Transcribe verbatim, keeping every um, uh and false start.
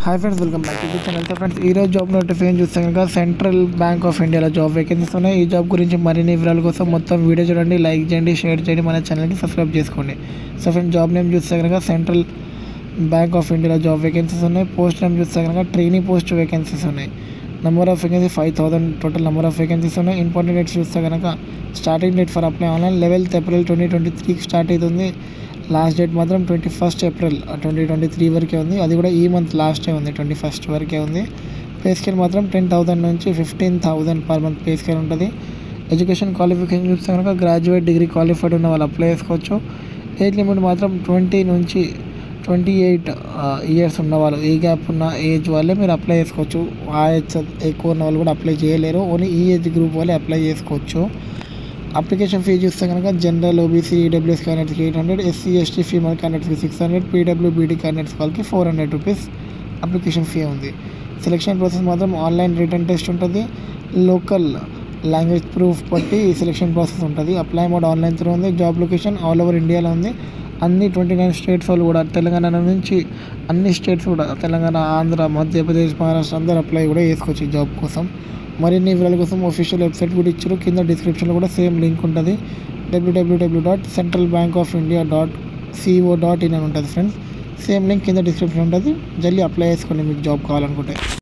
Hi friends, welcome back to channel. So friends, ఈరోజు job notification చూస్తే కనుక central bank of ఇండియాలో job vacancies ఉన్నాయి. ఈ జాబ్ గురించి మరిన్ని వివరాల కోసం మొత్తం వీడియో చూడండి, లైక్ చేయండి, షేర్ చేయండి, మన ఛానల్కి సబ్స్క్రైబ్ చేసుకోండి. సో ఫ్రెండ్స్, జాబ్ నేమ్ చూస్తే కనుక సెంట్రల్ బ్యాంక్ ఆఫ్ ఇండియాలో జాబ్ వేకెన్సీస్ ఉన్నాయి. పోస్ట్ నేమ్ చూస్తే కనుక ట్రైనింగ్ పోస్ట్ వేకెన్సీస్ ఉన్నాయి. Number of vacancy five thousand total number of vacancies ఉన్నాయి. ఇంపార్టెంట్ డేట్స్ చూస్తే కనుక starting date for apply online eleventh April twenty twenty త్రీకి స్టార్ట్ అవుతుంది. లాస్ట్ డేట్ మాత్రం twenty first April twenty twenty three వరకే ఉంది. అది కూడా ఈ మంత్ లాస్టే ఉంది, ట్వంటీ ఫస్ట్ వరకే ఉంది. పే స్కేల్ మాత్రం టెన్ థౌసండ్ నుంచి fifteen thousand per month pay scale ఉంటుంది. ఎడ్యుకేషన్ క్వాలిఫికేషన్ చూస్తే కనుక గ్రాడ్యుయేట్ డిగ్రీ క్వాలిఫైడ్ ఉన్న వాళ్ళు అప్లై చేసుకోవచ్చు. ఏజ్ లిమిట్ మాత్రం ట్వంటీ నుంచి ట్వంటీ ఎయిట్ ఇయర్స్ ఉన్నవాళ్ళు, ఏ గ్యాప్ ఉన్న ఏజ్ వాళ్ళే మీరు అప్లై చేసుకోవచ్చు. ఆ ఏజ్ ఎక్కువ ఉన్న వాళ్ళు కూడా అప్లై చేయలేరు, ఓన్లీ ఈ ఏజ్ గ్రూప్ వాళ్ళే అప్లై చేసుకోవచ్చు. అప్లికేషన్ ఫీ చూస్తే కనుక జనరల్, ఓబీసీ, ఈడబ్ల్యూఎస్ క్యాండిడేట్స్కి eight hundred, SC ST female క్యాండిడేట్స్కి సిక్స్ హండ్రెడ్, పీడబ్ల్యూబీడీ క్యాండిడేట్స్ వాళ్ళకి four hundred rupees application fee ఉంది. సెలక్షన్ ప్రాసెస్ మాత్రం ఆన్లైన్ రిటర్న్ టెస్ట్ ఉంటుంది. లోకల్ లాంగ్వేజ్ ప్రూఫ్ బట్టి సెలక్షన్ ప్రాసెస్ ఉంటుంది. అప్లై మోడ్ ఆన్లైన్ త్రూ ఉంది. జాబ్ లొకేషన్ ఆల్ ఓవర్ ఇండియాలో ఉంది. అన్ని ట్వంటీ నైన్ స్టేట్స్ వాళ్ళు కూడా, తెలంగాణ నుంచి అన్ని స్టేట్స్ కూడా, తెలంగాణ, ఆంధ్ర, మధ్యప్రదేశ్, మహారాష్ట్ర అందరూ అప్లై కూడా చేసుకోవచ్చు ఈ జాబ్ కోసం. మరిన్ని వివరాల కోసం ఆఫీషియల్ వెబ్సైట్ కూడా ఇచ్చారు. కింద డిస్క్రిప్షన్లో కూడా సేమ్ లింక్ ఉంటుంది. డబ్ల్యూడబ్ల్యూడబ్ల్యూ dot central bank of India dot co dot in అని ఉంటుంది ఫ్రెండ్స్. సేమ్ లింక్ కింద డిస్క్రిప్షన్ ఉంటుంది. జల్దీ అప్లై చేసుకోండి మీకు జాబ్ కావాలనుకుంటే.